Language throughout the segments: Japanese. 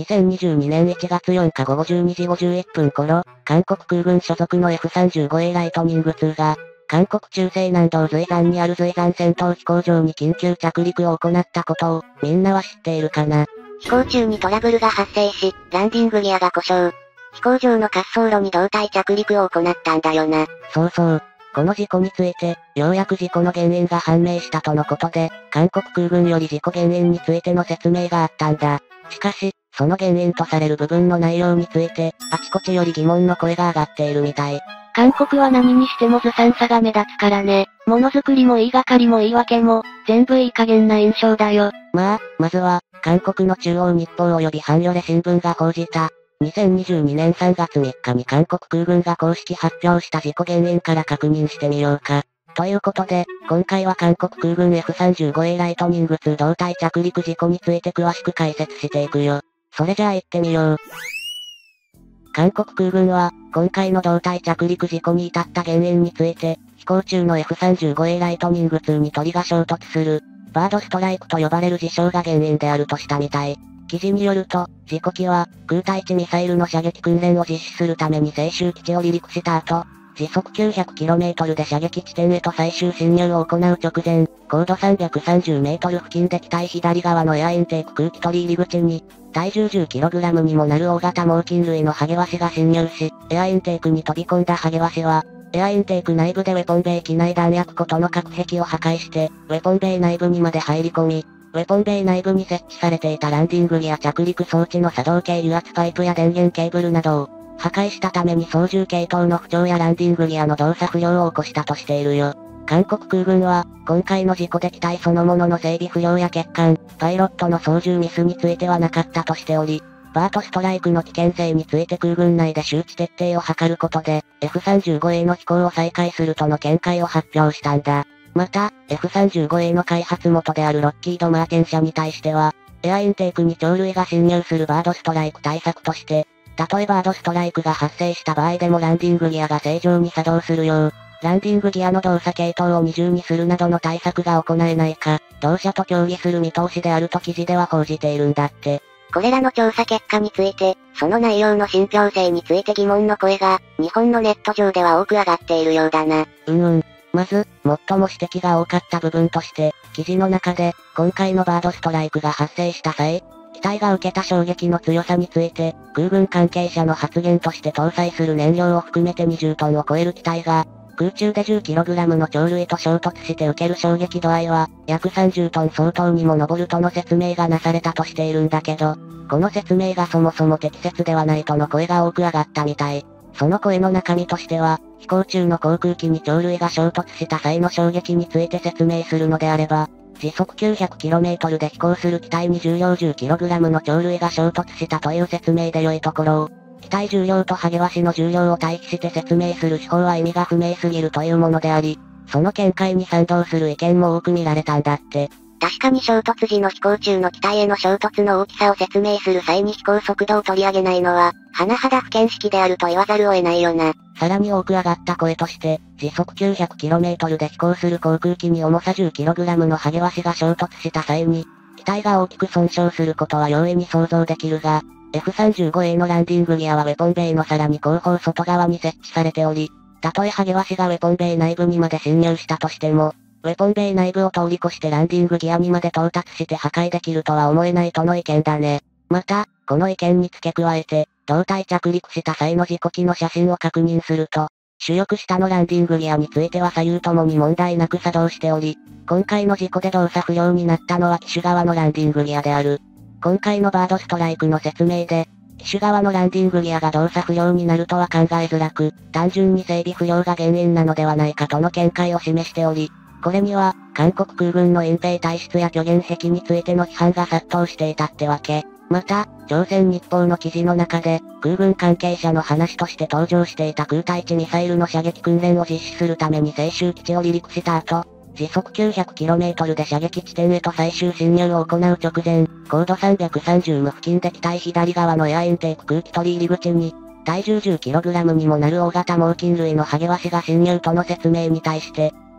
2022年1月4日午後12時51分頃、韓国空軍所属の F-35A ライトニング2が、韓国中西南道随山にある随山戦闘飛行場に緊急着陸を行ったことを、みんなは知っているかな。 飛行中にトラブルが発生し、ランディングギアが故障。飛行場の滑走路に胴体着陸を行ったんだよな。 そうそう。この事故について、ようやく事故の原因が判明したとのことで、韓国空軍より事故原因についての説明があったんだ。しかし、その原因とされる部分の内容について、あちこちより疑問の声が上がっているみたい。 韓国は何にしてもずさんさが目立つからね。ものづくりも言いがかりも言い訳も、全部いい加減な印象だよ。 まずは、韓国の中央日報及びハンヨレ新聞が報じた、2022年3月3日に韓国空軍が公式発表した事故原因から確認してみようか。ということで、今回は韓国空軍 F-35A ライトニング2胴体着陸事故について詳しく解説していくよ。それじゃあ行ってみよう。韓国空軍は、今回の胴体着陸事故に至った原因について、飛行中の F-35A ライトニング2に鳥が衝突する、バードストライクと呼ばれる事象が原因であるとしたみたい。記事によると、事故機は、空対地ミサイルの射撃訓練を実施するために青州基地を離陸した後、時速 900km で射撃地点へと最終進入を行う直前、高度 330m 付近で機体左側のエアインテーク空気取り入り口に、体重 10kg にもなる大型猛禽類のハゲワシが侵入し、エアインテークに飛び込んだハゲワシは、エアインテーク内部でウェポンベイ機内弾薬庫との隔壁を破壊して、ウェポンベイ内部にまで入り込み、ウェポンベイ内部に設置されていたランディングギア着陸装置の作動系油圧パイプや電源ケーブルなどを破壊したために操縦系統の不調やランディングギアの動作不良を起こしたとしているよ。韓国空軍は、今回の事故で機体そのものの整備不良や欠陥、パイロットの操縦ミスについてはなかったとしており、バートストライクの危険性について空軍内で周知徹底を図ることで、F-35A の飛行を再開するとの見解を発表したんだ。また、F-35A の開発元であるロッキード・マーティン社に対しては、エアインテークに鳥類が侵入するバードストライク対策として、たとえバードストライクが発生した場合でもランディングギアが正常に作動するよう、ランディングギアの動作系統を二重にするなどの対策が行えないか、同社と協議する見通しであると記事では報じているんだって。 これらの調査結果について、その内容の信憑性について疑問の声が、日本のネット上では多く上がっているようだな。 まず、最も指摘が多かった部分として、記事の中で、今回のバードストライクが発生した際、機体が受けた衝撃の強さについて、空軍関係者の発言として搭載する燃料を含めて20トンを超える機体が、空中で 10kg の鳥類と衝突して受ける衝撃度合いは、約30トン相当にも上るとの説明がなされたとしているんだけど、この説明がそもそも適切ではないとの声が多く上がったみたい。その声の中身としては、飛行中の航空機に鳥類が衝突した際の衝撃について説明するのであれば、時速 900km で飛行する機体に重量 10kg の鳥類が衝突したという説明で良いところを、機体重量とハゲワシの重量を対比して説明する手法は意味が不明すぎるというものであり、その見解に賛同する意見も多く見られたんだって。 確かに衝突時の飛行中の機体への衝突の大きさを説明する際に飛行速度を取り上げないのは、甚だ不見識であると言わざるを得ないよな。 さらに多く上がった声として、時速 900km で飛行する航空機に重さ 10kg のハゲワシが衝突した際に、機体が大きく損傷することは容易に想像できるが、F-35A のランディングギアはウェポンベイのさらに後方外側に設置されており、たとえハゲワシがウェポンベイ内部にまで侵入したとしても、ウェポンベイ内部を通り越してランディングギアにまで到達して破壊できるとは思えないとの意見だね。また、この意見に付け加えて、胴体着陸した際の事故機の写真を確認すると、主翼下のランディングギアについては左右ともに問題なく作動しており、今回の事故で動作不良になったのは機首側のランディングギアである。今回のバードストライクの説明で、機首側のランディングギアが動作不良になるとは考えづらく、単純に整備不良が原因なのではないかとの見解を示しており、これには、韓国空軍の隠蔽体質や虚言癖についての批判が殺到していたってわけ。また、朝鮮日報の記事の中で、空軍関係者の話として登場していた空対地ミサイルの射撃訓練を実施するために青州基地を離陸した後、時速 900km で射撃地点へと最終進入を行う直前、高度 330m 付近で機体左側のエアインテーク空気取り入り口に、体重 10kg にもなる大型猛禽類のハゲワシが侵入との説明に対して、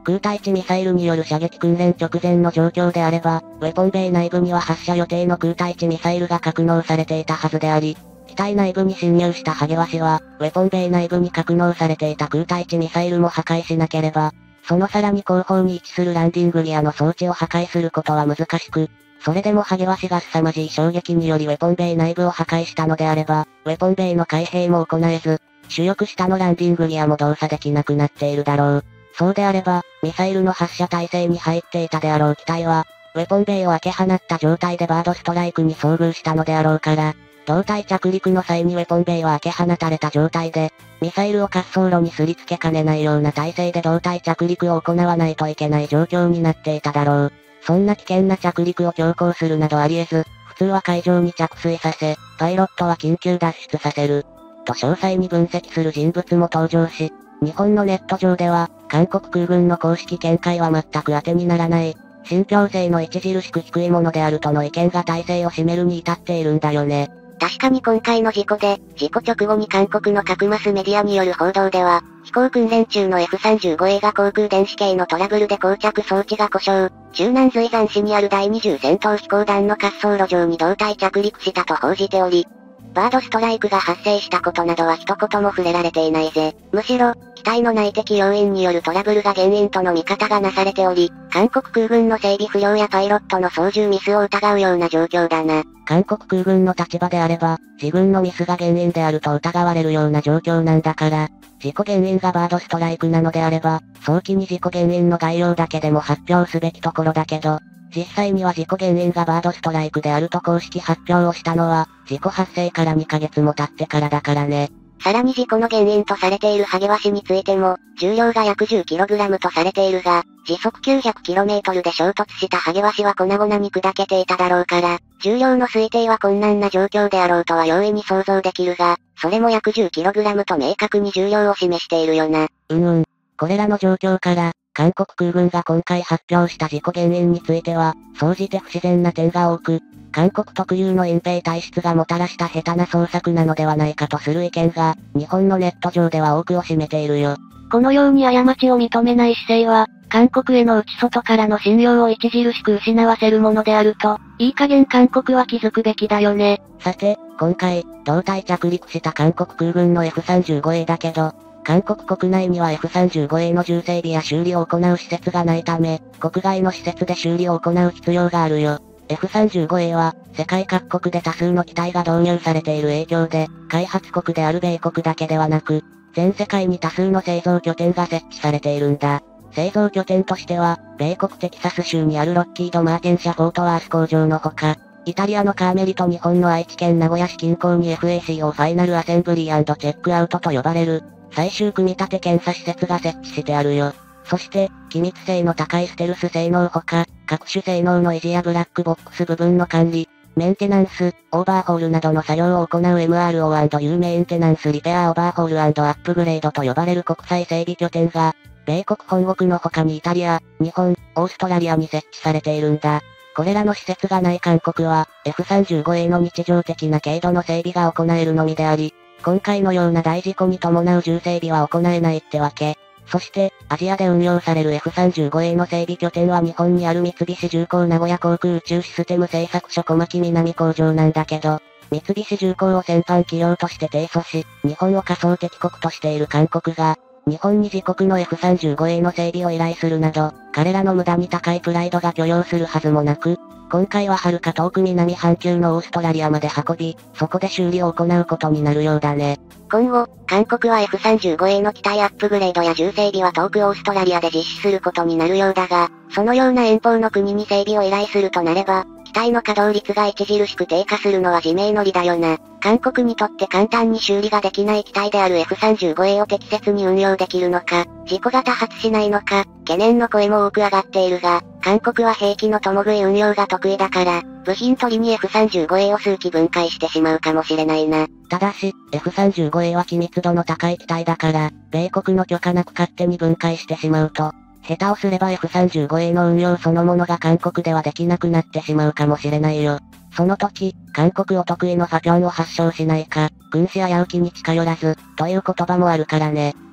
空対地ミサイルによる射撃訓練直前の状況であれば、ウェポンベイ内部には発射予定の空対地ミサイルが格納されていたはずであり、機体内部に侵入したハゲワシは、ウェポンベイ内部に格納されていた空対地ミサイルも破壊しなければ、そのさらに後方に位置するランディングギアの装置を破壊することは難しく、それでもハゲワシが凄まじい衝撃によりウェポンベイ内部を破壊したのであれば、ウェポンベイの開閉も行えず、主翼下のランディングギアも動作できなくなっているだろう。そうであれば、ミサイルの発射態勢に入っていたであろう機体は、ウェポンベイを開け放った状態でバードストライクに遭遇したのであろうから、胴体着陸の際にウェポンベイは開け放たれた状態で、ミサイルを滑走路にすりつけかねないような体勢で胴体着陸を行わないといけない状況になっていただろう。そんな危険な着陸を強行するなどあり得ず、普通は海上に着水させ、パイロットは緊急脱出させる。と詳細に分析する人物も登場し、日本のネット上では、韓国空軍の公式見解は全く当てにならない、信憑性の著しく低いものであるとの意見が大勢を占めるに至っているんだよね。 確かに今回の事故で、事故直後に韓国の各マスメディアによる報道では、飛行訓練中の F-35A が航空電子系のトラブルで膠着装置が故障、中南瑞山市にある第20戦闘飛行団の滑走路上に胴体着陸したと報じており、バードストライクが発生したことなどは一言も触れられていないぜ。むしろ、機体の内的要因によるトラブルが原因との見方がなされており、韓国空軍の整備不良やパイロットの操縦ミスを疑うような状況だな。 韓国空軍の立場であれば、自軍のミスが原因であると疑われるような状況なんだから、事故原因がバードストライクなのであれば、早期に事故原因の概要だけでも発表すべきところだけど、実際には事故原因がバードストライクであると公式発表をしたのは、事故発生から2ヶ月も経ってからだからね。 さらに事故の原因とされているハゲワシについても、重量が約 10kg とされているが、時速 900km で衝突したハゲワシは粉々に砕けていただろうから、重量の推定は困難な状況であろうとは容易に想像できるが、それも約 10kg と明確に重量を示しているよな。 これらの状況から、韓国空軍が今回発表した事故原因については、総じて不自然な点が多く、韓国特有の隠蔽体質がもたらした下手な捜索なのではないかとする意見が、日本のネット上では多くを占めているよ。 このように過ちを認めない姿勢は、韓国への内外からの信用を著しく失わせるものであると、いい加減韓国は気づくべきだよね。 さて、今回、胴体着陸した韓国空軍の F-35A だけど、韓国国内には F-35A の重整備や修理を行う施設がないため、国外の施設で修理を行う必要があるよ。F-35A は、世界各国で多数の機体が導入されている影響で、開発国である米国だけではなく、全世界に多数の製造拠点が設置されているんだ。製造拠点としては、米国テキサス州にあるロッキード・マーティン社フォートワース工場のほか、イタリアのカーメリと日本の愛知県名古屋市近郊に FACO ファイナルアセンブリー&チェックアウトと呼ばれる、最終組み立て検査施設が設置してあるよ。そして、機密性の高いステルス性能ほか、各種性能の維持やブラックボックス部分の管理、メンテナンス、オーバーホールなどの作業を行う MRO&U メンテナンスリペアオーバーホール&アップグレードと呼ばれる国際整備拠点が、米国本国の他にイタリア、日本、オーストラリアに設置されているんだ。これらの施設がない韓国は、F-35A の日常的な軽度の整備が行えるのみであり、今回のような大事故に伴う重整備は行えないってわけ。そして、アジアで運用される F-35A の整備拠点は日本にある三菱重工名古屋航空宇宙システム製作所小牧南工場なんだけど、三菱重工を先般企業として提訴し、日本を仮想敵国としている韓国が、日本に自国の F-35A の整備を依頼するなど、彼らの無駄に高いプライドが許容するはずもなく、今回は遥か遠く南半球のオーストラリアまで運び、そこで修理を行うことになるようだね。 今後、韓国は F-35A の機体アップグレードや重整備は遠くオーストラリアで実施することになるようだが、そのような遠方の国に整備を依頼するとなれば、機体の稼働率が著しく低下するのは自明の理だよな。韓国にとって簡単に修理ができない機体である F-35A を適切に運用できるのか、事故が多発しないのか、懸念の声も多く上がっているが、韓国は兵器の共食い運用が得意だから、部品取りに F-35A を数機分解してしまうかもしれないな。 ただし、F-35A は機密度の高い機体だから、米国の許可なく勝手に分解してしまうと、下手をすれば F-35A の運用そのものが韓国ではできなくなってしまうかもしれないよ。その時、韓国お得意のファピョンを発症しないか、軍師危うきに近寄らず、という言葉もあるからね。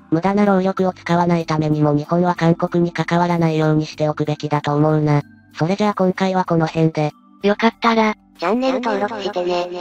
無駄な労力を使わないためにも日本は韓国に関わらないようにしておくべきだと思うな。それじゃあ今回はこの辺で。 よかったら、 チャンネル登録してね。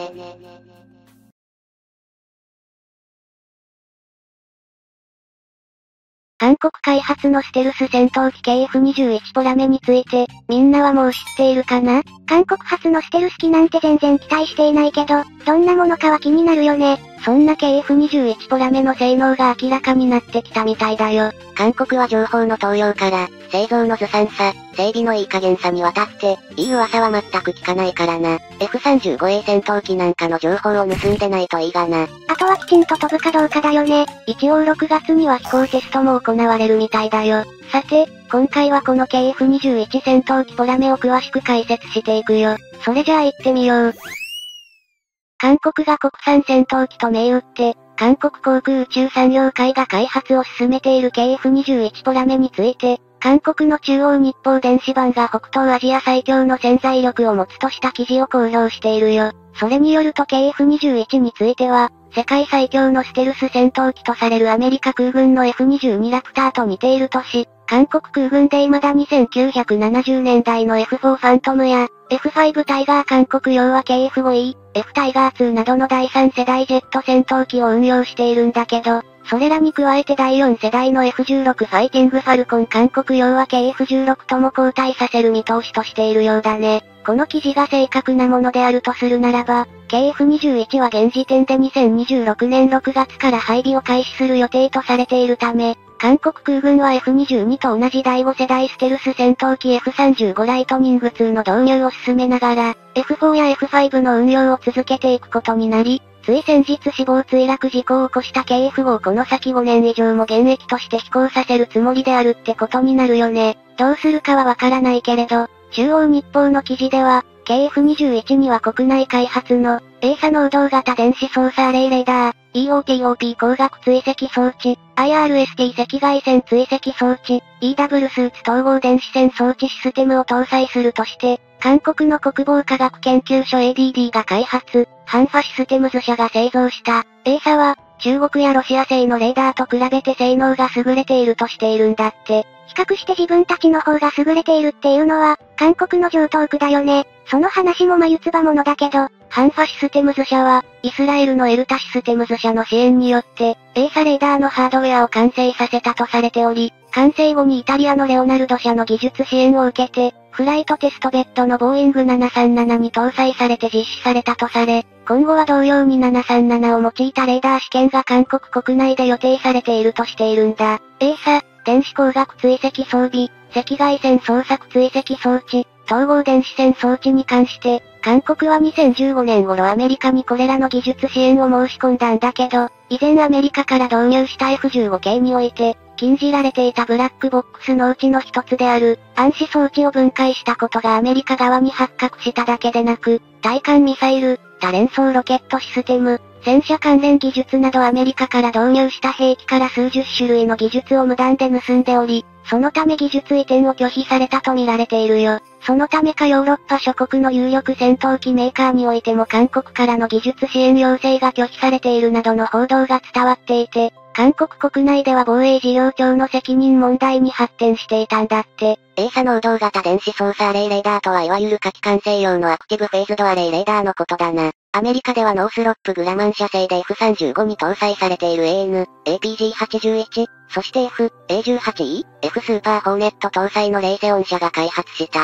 韓国開発のステルス戦闘機 KF-21 ポラメについて、みんなはもう知っているかな？韓国発のステルス機なんて全然期待していないけど、どんなものかは気になるよね。そんな KF-21 ポラメの性能が明らかになってきたみたいだよ。韓国は情報の盗用から、製造のずさんさ、整備のいい加減さにわたって、いい噂は全く聞かないからな。F35A 戦闘機なんかの情報を盗んでないといいがな。あとはきちんと飛ぶかどうかだよね。一応6月には飛行テストも行われるみたいだよ。さて、今回はこの KF-21 戦闘機ポラメを詳しく解説していくよ。それじゃあ行ってみよう。韓国が国産戦闘機と銘打って、韓国航空宇宙産業会が開発を進めている KF-21 ポラメについて、韓国の中央日報電子版が北東アジア最強の潜在力を持つとした記事を公表しているよ。それによると KF-21 については、世界最強のステルス戦闘機とされるアメリカ空軍の F-22 ラプターと似ているとし、韓国空軍で未だに1970年代の F4 ファントムや、F5 タイガー韓国用は KF5E、F タイガー2などの第3世代ジェット戦闘機を運用しているんだけど、それらに加えて第4世代の F16 ファイティングファルコン韓国用は KF16 とも交代させる見通しとしているようだね。この記事が正確なものであるとするならば、KF21 は現時点で2026年6月から配備を開始する予定とされているため、韓国空軍は F22 と同じ第5世代ステルス戦闘機 F35 ライトニング2の導入を進めながら、F4 や F5 の運用を続けていくことになり、つい先日死亡墜落事故を起こした KF5 をこの先5年以上も現役として飛行させるつもりであるってことになるよね。どうするかはわからないけれど、中央日報の記事では、KF21 には国内開発の、A 作能動型電子操作アレイレーダー、EOTOP 光学追跡装置、IRST 赤外線追跡装置、EW スーツ統合電子線装置システムを搭載するとして、韓国の国防科学研究所 ADD が開発、ハンファシステムズ社が製造した、A 作は、中国やロシア製のレーダーと比べて性能が優れているとしているんだって。比較して自分たちの方が優れているっていうのは、韓国の常套句だよね。その話も眉唾ものだけど、ハンファシステムズ社は、イスラエルのエルタシステムズ社の支援によって、A 作レーダーのハードウェアを完成させたとされており、完成後にイタリアのレオナルド社の技術支援を受けて、フライトテストベッドのボーイング737に搭載されて実施されたとされ、今後は同様に737を用いたレーダー試験が韓国国内で予定されているとしているんだ。A 作、電子光学追跡装備、赤外線捜索追跡装置、統合電子線装置に関して、韓国は2015年頃アメリカにこれらの技術支援を申し込んだんだけど、以前アメリカから導入した F15 系において、禁じられていたブラックボックスのうちの一つである、暗視装置を分解したことがアメリカ側に発覚しただけでなく、対艦ミサイル、多連装ロケットシステム、戦車関連技術などアメリカから導入した兵器から数十種類の技術を無断で盗んでおり、そのため技術移転を拒否されたと見られているよ。そのためかヨーロッパ諸国の有力戦闘機メーカーにおいても韓国からの技術支援要請が拒否されているなどの報道が伝わっていて、韓国国内では防衛事業庁の責任問題に発展していたんだって。 A 作能動型電子操作アレイレーダーとはいわゆる火器管制用のアクティブフェーズドアレイレーダーのことだな。アメリカではノースロップグラマン社製で F35 に搭載されている AN、APG81、そして F、A18E、F スーパーホーネット搭載のレイセオン社が開発した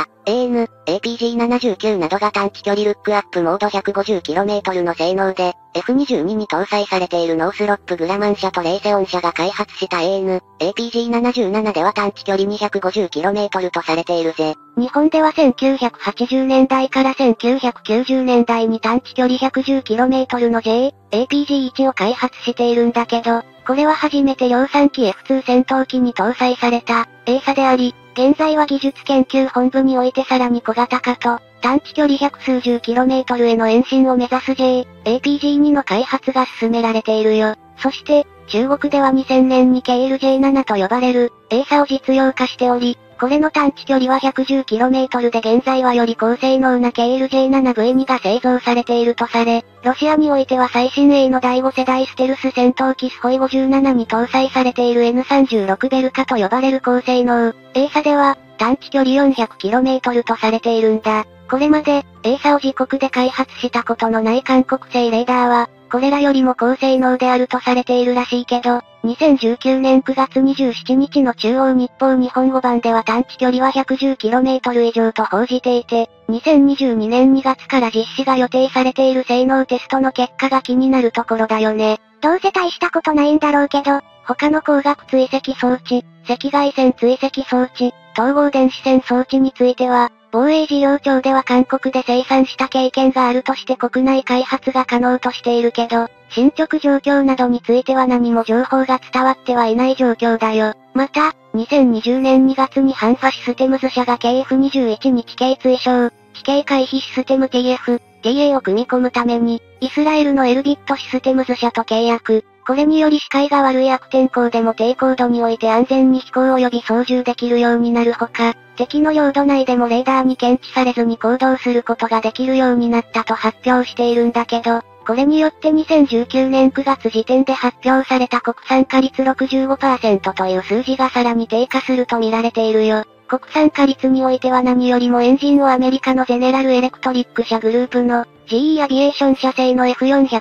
AN、APG79 などが短期距離ルックアップモード 150km の性能で、F22 に搭載されているノースロップグラマン社とレイセオン社が開発した AN、APG77 では短期距離 250km とされているぜ。 日本では1980年代から1990年代に短期距離 110km の J、APG1 を開発しているんだけど、これは初めて量産機 F2 戦闘機に搭載された A 作であり、現在は技術研究本部においてさらに小型化と、短期距離百数十 km への延伸を目指す J、APG2 の開発が進められているよ。そして、中国では2000年に KLJ7 と呼ばれる A 作を実用化しており、 これの探知距離は 110km で現在はより高性能な KLJ7V2 が製造されているとされ、ロシアにおいては最新鋭の第5世代ステルス戦闘機スホイ57に搭載されている N36 ベルカと呼ばれる高性能。A 社では、探知距離 400km とされているんだ。これまで、A 社を自国で開発したことのない韓国製レーダーは、これらよりも高性能であるとされているらしいけど、2019年9月27日の中央日報日本語版では探知距離は 110km 以上と報じていて、2022年2月から実施が予定されている性能テストの結果が気になるところだよね。 どうせ大したことないんだろうけど、 他の光学追跡装置、赤外線追跡装置、統合電子線装置については、防衛事業庁では韓国で生産した経験があるとして国内開発が可能としているけど、進捗状況などについては何も情報が伝わってはいない状況だよ。また、2020年2月にハンファシステムズ社が KF21 に地形追称、地形回避システム TF、TA を組み込むために、イスラエルのエルビットシステムズ社と契約。これにより視界が悪い悪天候でも低高度において安全に飛行及び操縦できるようになるほか、敵の領土内でもレーダーに検知されずに行動することができるようになったと発表しているんだけど、これによって2019年9月時点で発表された国産化率 65% という数字がさらに低下すると見られているよ。国産化率においては何よりもエンジンをアメリカのゼネラルエレクトリック社グループの GE アビエーション社製の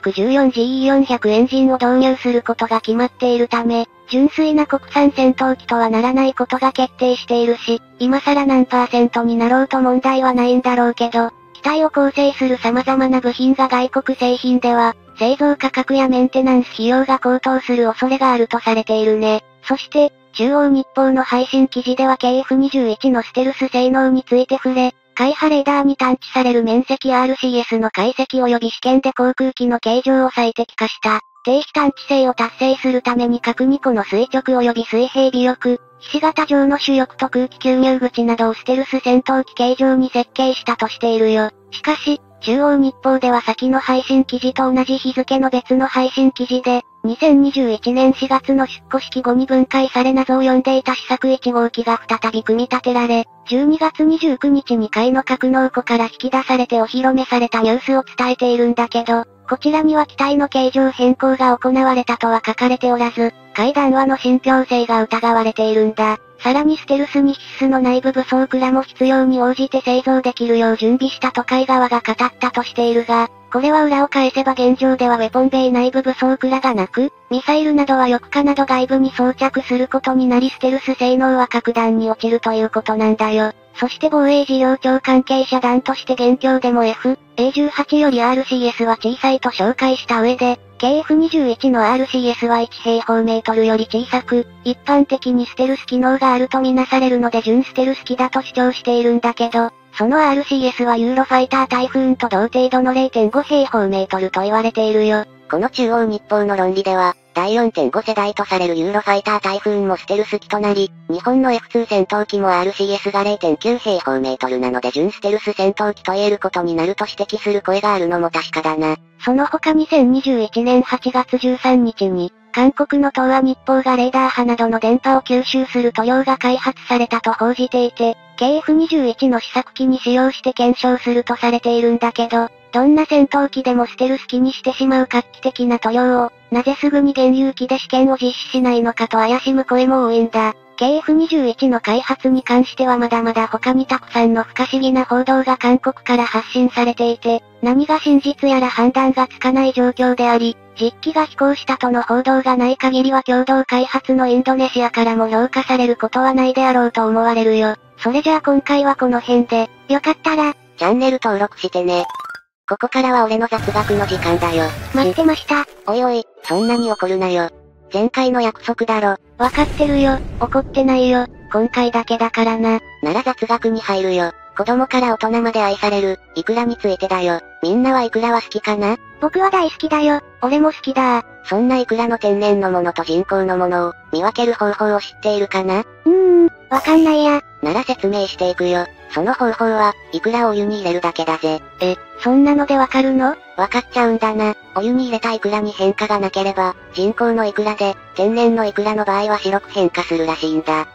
F414GE400 エンジンを導入することが決まっているため、純粋な国産戦闘機とはならないことが決定しているし、今更何%になろうと問題はないんだろうけど、機体を構成する様々な部品が外国製品では、製造価格やメンテナンス費用が高騰する恐れがあるとされているね。そして、中央日報の配信記事では KF21 のステルス性能について触れ、海波レーダーに探知される面積 RCS の解析及び試験で航空機の形状を最適化した。低非探知性を達成するために各2個の垂直及び水平尾翼、ひし形状の主翼と空気吸入口などをステルス戦闘機形状に設計したとしているよ。しかし、中央日報では先の配信記事と同じ日付の別の配信記事で、2021年4月の出庫式後に分解され謎を呼んでいた試作1号機が再び組み立てられ、12月29日に海の格納庫から引き出されてお披露目されたニュースを伝えているんだけど、こちらには機体の形状変更が行われたとは書かれておらず、海談話の信憑性が疑われているんだ。さらにステルスに必須の内部武装蔵も必要に応じて製造できるよう準備したと海側が語ったとしているが、これは裏を返せば現状ではウェポンベイ内部武装蔵がなく、ミサイルなどは翼下など外部に装着することになりステルス性能は格段に落ちるということなんだよ。そして防衛事業庁関係者団として現況でも F、A18 より RCS は小さいと紹介した上で、KF21 の RCS は1平方メートルより小さく、一般的にステルス機能があるとみなされるので準ステルス機だと主張しているんだけど、その RCS はユーロファイタータイフーンと同程度の 0.5 平方メートルと言われているよ。 この中央日報の論理では、第 4.5 世代とされるユーロファイタータイフーンもステルス機となり、日本の F2 戦闘機も RCS が 0.9 平方メートルなので準ステルス戦闘機と言えることになると指摘する声があるのも確かだな。 その他2021年8月13日に、韓国の東亜日報がレーダー波などの電波を吸収する塗料が開発されたと報じていて、KF21 の試作機に使用して検証するとされているんだけど、どんな戦闘機でもステルス機にしてしまう画期的な塗料を、なぜすぐに現有機で試験を実施しないのかと怪しむ声も多いんだ。KF21 の開発に関してはまだまだ他にたくさんの不可思議な報道が韓国から発信されていて、何が真実やら判断がつかない状況であり、実機が飛行したとの報道がない限りは共同開発のインドネシアからも評価されることはないであろうと思われるよ。それじゃあ今回はこの辺で、よかったら、 チャンネル登録してね。ここからは俺の雑学の時間だよ。 待ってました。 おいおい、そんなに怒るなよ。前回の約束だろ。 わかってるよ。怒ってないよ。今回だけだからな。 なら雑学に入るよ。子供から大人まで愛される、イクラについてだよ。みんなはイクラは好きかな？ 僕は大好きだよ。俺も好きだ。 そんなイクラの天然のものと人工のものを、見分ける方法を知っているかな？ わかんないや。 なら説明していくよ。その方法は、イクラをお湯に入れるだけだぜ。 そんなのでわかるの？ わかっちゃうんだな。お湯に入れたイクラに変化がなければ、人工のイクラで、天然のイクラの場合は白く変化するらしいんだ。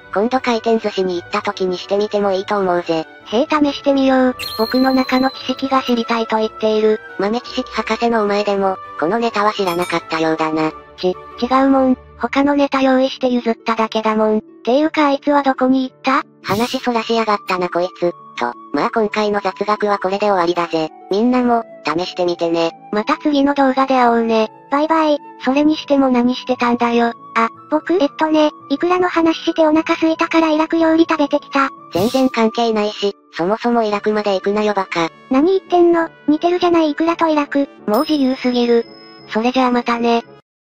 今度回転寿司に行った時にしてみてもいいと思うぜ。 試してみよう。僕の中の知識が知りたいと言っている。 豆知識博士のお前でも、このネタは知らなかったようだな。 違うもん。他のネタ用意して譲っただけだもん。ていうかあいつはどこに行った？ 話そらしやがったなこいつ。と、まあ今回の雑学はこれで終わりだぜ。みんなも、試してみてね。 また次の動画で会おうね。バイバイ。それにしても何してたんだよ。僕、イクラの話してお腹空いたからイラク料理食べてきた。 全然関係ないし、そもそもイラクまで行くなよバカ。 何言ってんの？似てるじゃないイクラとイラク。もう自由すぎる。それじゃあまたね。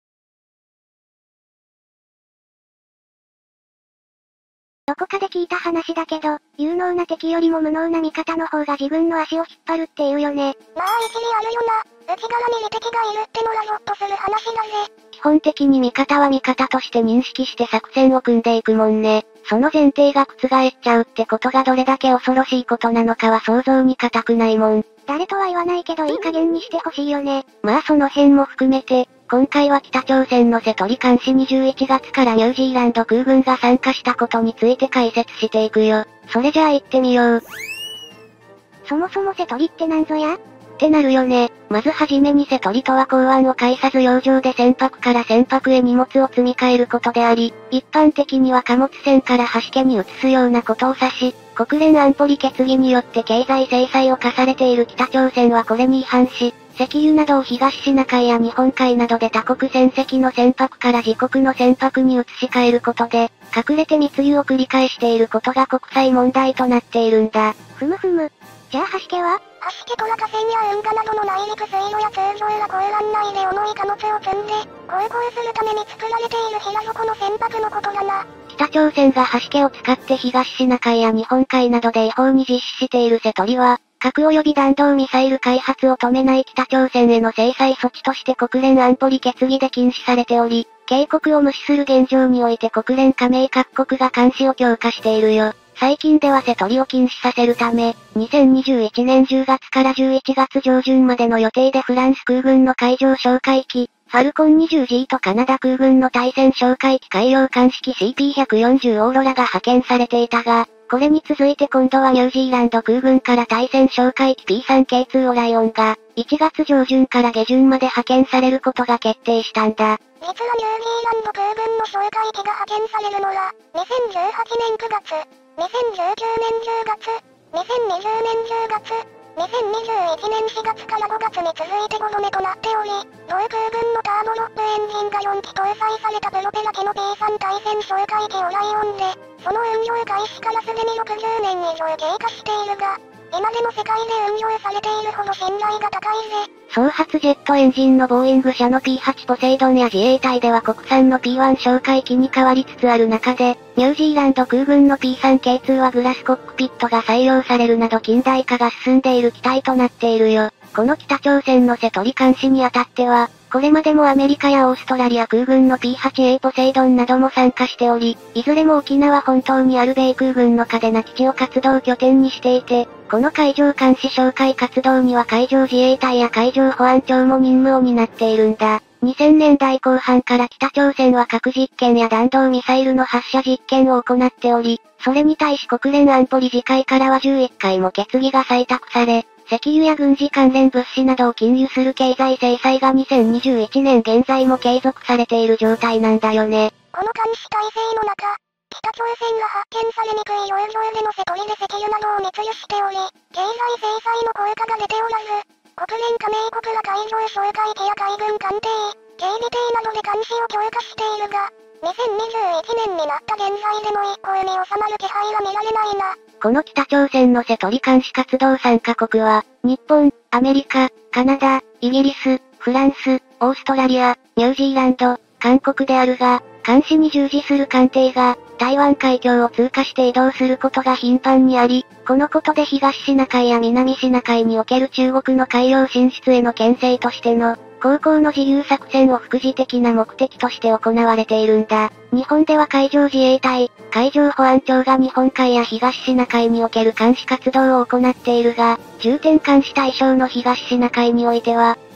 どこかで聞いた話だけど、有能な敵よりも無能な味方の方が自分の足を引っ張るって言うよね。 まあ一理あるよな。内側に敵がいるってのがゾッとする話だぜ。 基本的に味方は味方として認識して作戦を組んでいくもんね。その前提が覆っちゃうってことがどれだけ恐ろしいことなのかは想像に難くないもん。 誰とは言わないけどいい加減にしてほしいよね。 まあその辺も含めて、今回は北朝鮮の瀬戸利監視21月からニュージーランド空軍が参加したことについて解説していくよ。それじゃあ行ってみよう。 そもそも瀬戸利ってなんぞや？ ってなるよね。まずはじめに瀬戸利とは港湾を介さず洋上で船舶から船舶へ荷物を積み替えることであり、一般的には貨物船から橋家に移すようなことを指し、国連安保理決議によって経済制裁を課されている北朝鮮はこれに違反し、石油などを東シナ海や日本海などで他国船籍の船舶から自国の船舶に移し替えることで、隠れて密輸を繰り返していることが国際問題となっているんだ。 ふむふむ。じゃあ橋家は？橋家とは河川や運河などの内陸水路や通常や港湾内で重い貨物を積んで、航行するために作られている平底の船舶のことだな。 北朝鮮が橋家を使って東シナ海や日本海などで違法に実施している瀬戸利は、核及び弾道ミサイル開発を止めない北朝鮮への制裁措置として国連安保理決議で禁止されており、警告を無視する現状において国連加盟各国が監視を強化しているよ。最近では瀬戸利を禁止させるため、2021年10月から11月上旬までの予定でフランス空軍の海上哨戒機、ファルコン 20G とカナダ空軍の対戦哨戒機海洋艦式 CP140 オーロラが派遣されていたが、これに続いて今度はニュージーランド空軍から対戦哨戒機 P3K2 オライオンが、1月上旬から下旬まで派遣されることが決定したんだ。 実はニュージーランド空軍の哨戒機が派遣されるのは、2018年9月、2019年10月、2020年10月、2021年4月から5月に続いて5度目となっており、同空軍のターボロックエンジンが4機搭載されたプロペラ機の P3 対戦哨戒機オライオンで、その運用開始からすでに60年以上経過しているが、今でも世界で運用されているほど信頼が高いぜ。 総発ジェットエンジンのボーイング社の P8 ポセイドンや自衛隊では国産の P1 哨戒機に変わりつつある中で、ニュージーランド空軍の P3K2 はグラスコックピットが採用されるなど近代化が進んでいる機体となっているよ。この北朝鮮の瀬戸利監視にあたっては、これまでもアメリカやオーストラリア空軍の P8A ポセイドンなども参加しており、いずれも沖縄本島にある米空軍の嘉手納基地を活動拠点にしていて、この海上監視哨戒活動には海上自衛隊や海上保安庁も任務を担っているんだ。2000年代後半から北朝鮮は核実験や弾道ミサイルの発射実験を行っており、それに対し国連安保理事会からは11回も決議が採択され、石油や軍事関連物資などを禁輸する経済制裁が2021年現在も継続されている状態なんだよね。 この監視体制の中、北朝鮮が発見されにくい洋上での瀬戸利で石油などを密輸しており、経済制裁の効果が出ておらず、国連加盟国が海上哨戒機や海軍艦艇、警備艇などで監視を強化しているが、2021年になった現在でも一向に収まる気配は見られないな。 この北朝鮮の瀬戸利監視活動参加国は、日本、アメリカ、カナダ、イギリス、フランス、オーストラリア、ニュージーランド、韓国であるが、監視に従事する艦艇が、台湾海峡を通過して移動することが頻繁にあり、このことで東シナ海や南シナ海における中国の海洋進出への牽制としての、航行の自由作戦を副次的な目的として行われているんだ。日本では海上自衛隊、海上保安庁が日本海や東シナ海における監視活動を行っているが、重点監視対象の東シナ海においては、